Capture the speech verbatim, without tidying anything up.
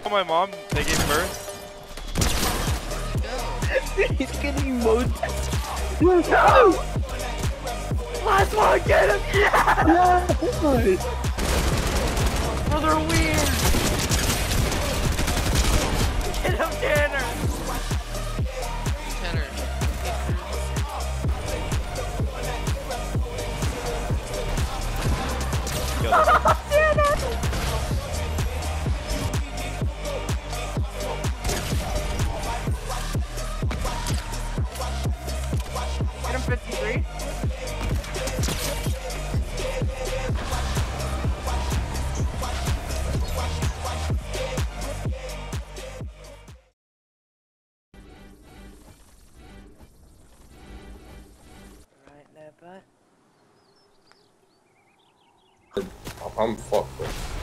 told my mom they gave birth. He's getting mowed. No! Last one, get him! Yeah! Yeah! Brother weird! Get him, Tanner! Tanner. Yo, that's Tanner! Get him fifty-three. Right there, bud. I'm fucked.